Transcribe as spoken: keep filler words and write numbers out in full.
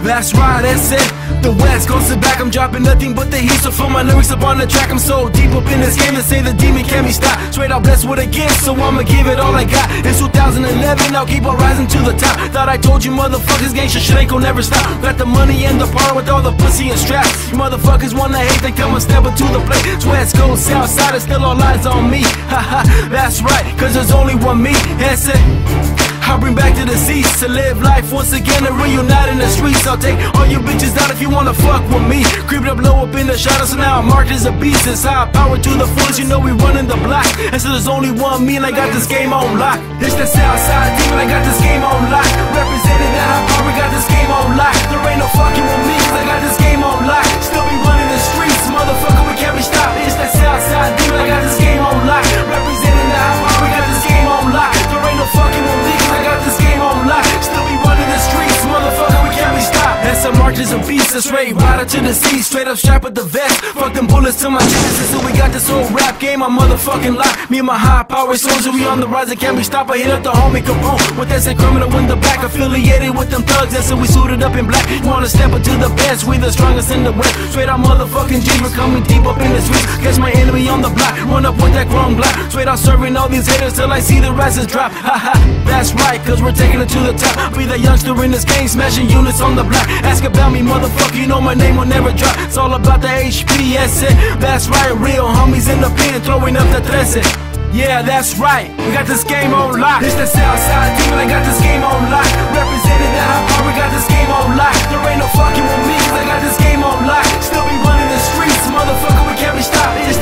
That's right, that's it. The West Coast is back, I'm dropping nothing but the heat. So for my lyrics up on the track, I'm so deep up in this game. They say the demon can't be stopped. Straight out blessed with a gift, so I'ma give it all I got. It's two thousand eleven, I'll keep on rising to the top. Thought I told you motherfuckers, gangsta shit ain't gon' never stop. Got the money and the power with all the pussy and straps. You motherfuckers wanna hate, they come and step into the plate. It's West Coast, South side, it's still all eyes on me. Haha, that's right, cause there's only one me. That's it. I bring back to the seats to live life once again and reunite in the streets. I'll take all you bitches out if you wanna fuck with me. Creeping up low up in the shadows, so now I'm marked as a beast. It's high power to the fullest, you know we running the block. And so there's only one me and I got this game on lock. It's the Southside team and I got this game on lock. Representing that high power, we got this game on lock. There ain't no fucking with me cause I got this game on lock. Still be running the streets, motherfucker, we can't be stopped. It's that Southside team and I got this game on lock. Representing that high power, we got this game on lock. There ain't no fucking with me cause I got this game on lock. Still be running the streets, motherfucker, we can't be stopped. That's a march as a beast, a straight rider to the sea. Straight up strap with the vest, fuck them bullets to my chest. So we got this whole rap game on motherfucking lock. Me and my high power soldier, we on the rise and can't be stopped. I hit up the homie Capone with that same criminal in the back. Affiliated with them thugs, that's so we suited up in black. Wanna step into the best, we the strongest in the west. Straight out motherfucking G, we're coming deep up in the streets. Catch my enemy on the block, run up with that chrome block. Straight out serving all these haters till I see the rises drop. Haha, that's right, cause we're taking it to the top. Be the youngster in this game, smashing units on the block. Ask about me, motherfucker, you know my name will never drop. It's all about the H P, that's it. That's right, real homies in the pen, throwing up the trece. Yeah, that's right, we got this game on lock. It's the Southside team and I got this game on lock. Representing that high power, we got this game on lock. There ain't no fucking with me cause I got this game on lock. Still be running the streets, motherfucker, we can't be stopped.